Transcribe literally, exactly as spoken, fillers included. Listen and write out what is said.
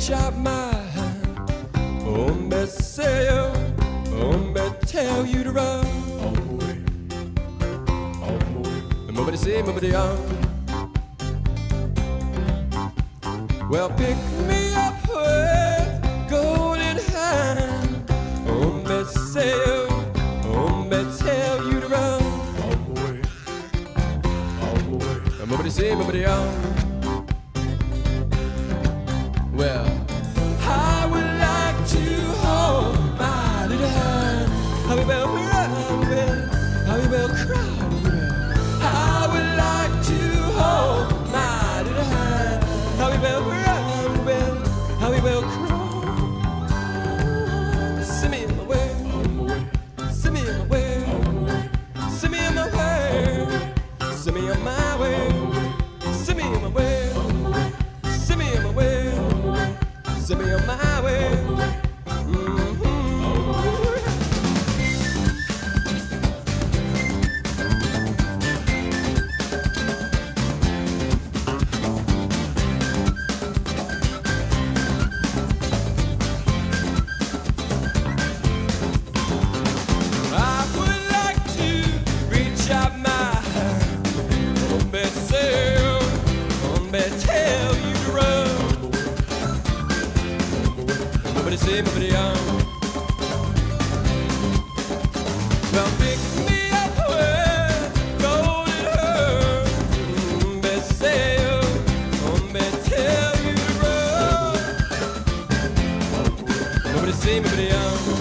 reach out my hand. Oh, me say you, oh, me tell you to run. On my way, on my way. Nobody say, nobody on. Well, pick me up with golden hand. Oh, me say you, oh, me tell you to run. On my way, on my way. Nobody say, nobody on. Well, I would like to hold my little hand. How we will run, how we will cry. I would like to hold my little hand. How we will run, how we will cry. Send me in my way, On my way, send me in my way, on my way. send me in my way, send me on my way, send me in my way, send me in my way, send me on my way. I would like to reach out my hand. Oh, me say, oh, me tell you to run. Nobody say, nobody on. Well, pick me up with golden hair. Mm, me say, oh, me tell you to run. Nobody say, nobody on.